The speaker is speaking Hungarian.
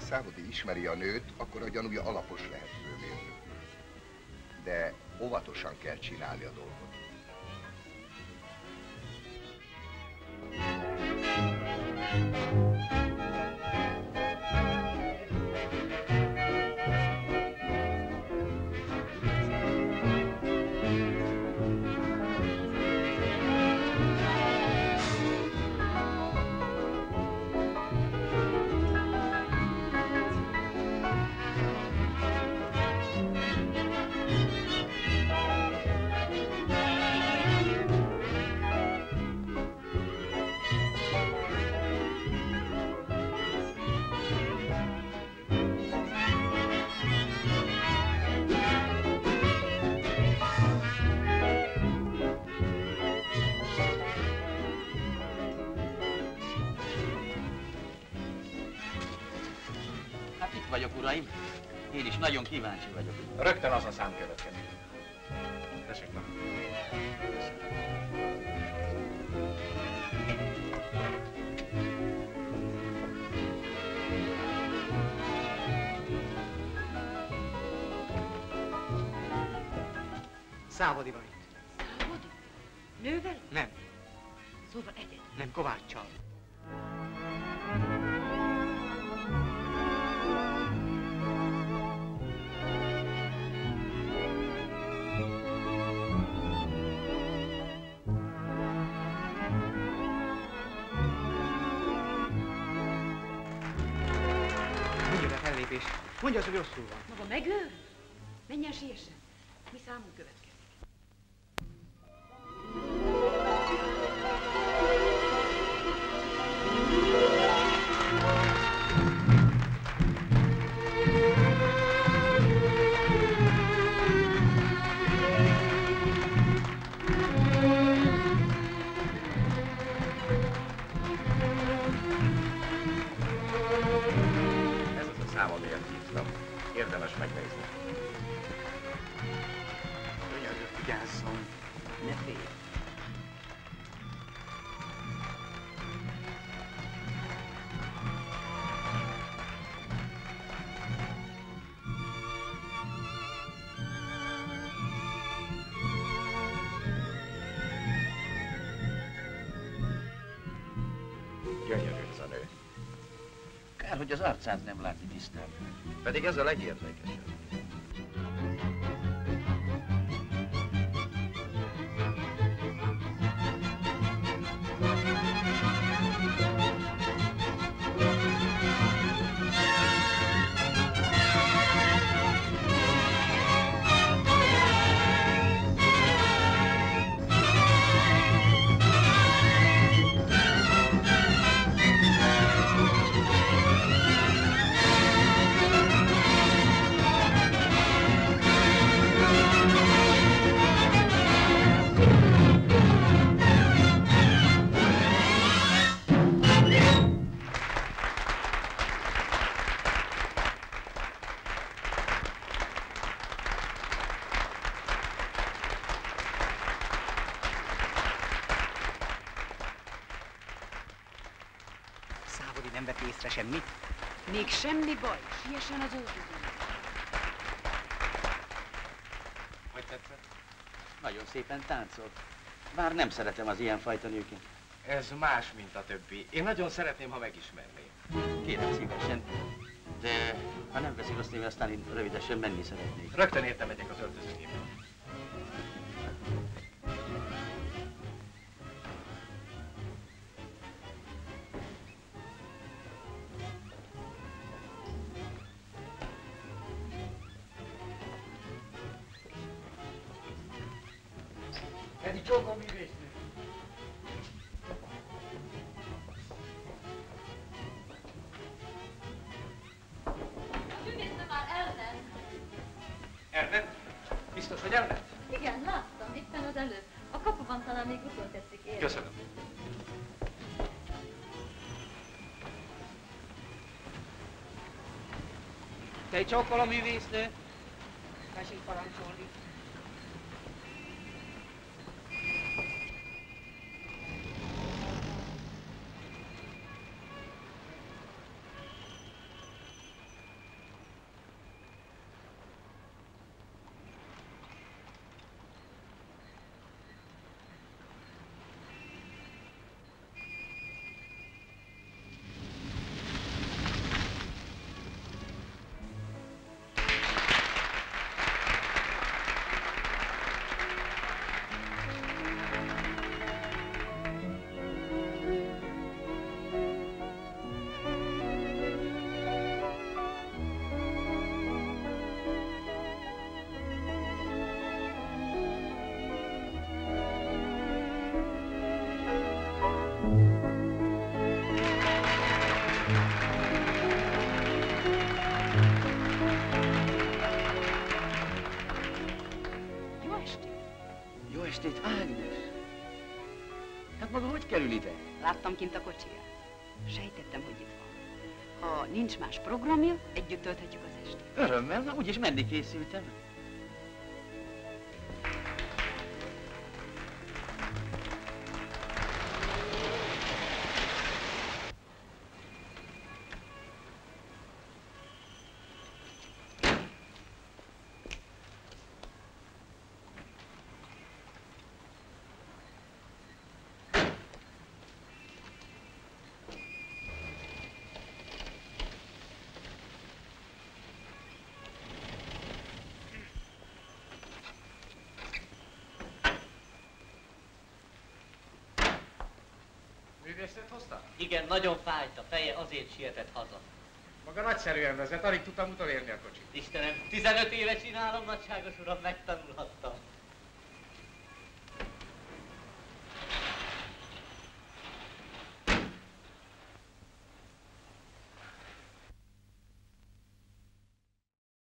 Szávodi ismeri a nőt, akkor a gyanúja alapos lehet főmérnök. De óvatosan kell csinálni a dolgot. Uraim, én is nagyon kíváncsi vagyok. Rögtön az a szám következik. Tessék meg. Szávodi van itt. Szávodi? Nővel? Nem. Szóval egyet? Nem, Kováccsal. Mondja, hogy rosszul van. Maga megőrül? Menjen siessen. Mi számunk következik. Érdemes megnézni. Könyörgök, vigyázzon. Ne félj. Gyönyörű ez a nő. Kár, hogy az arcát nem látni tisztán. Pedig ez a legérzékesebb. Nem vett észre semmit? Még semmi baj, siessen az öltözőbe. Hogy tetszett? Nagyon szépen táncolt. Bár nem szeretem az ilyenfajta nőket. Ez más, mint a többi. Én nagyon szeretném, ha megismerném. Kérem szívesen, de ha nem veszik azt néven, aztán én rövidesen menni szeretnék. Rögtön érte megyek az öltözőjébe. Egy csókom művésznő. A művésznő már elment. Elment? Biztos, hogy elment? Igen, láttam, éppen az előbb. A kapuban talán még utoltetszik érni. Köszönöm. Te csókolom, művésznő. Tessék parancsolni. estét, Ágnes! Hát maga hogy kerül ide? Láttam kint a kocsiját. Sejtettem, hogy itt van. Ha nincs más programja, együtt tölthetjük az estét. Örömmel, na úgyis menni készültem. Művésznőt hozta? Igen, nagyon fájt a feje, azért sietett haza. Maga nagyszerűen vezet, alig tudtam utolérni a kocsit. Istenem, 15 éve csinálom, nagyságos uram, megtanulhattam.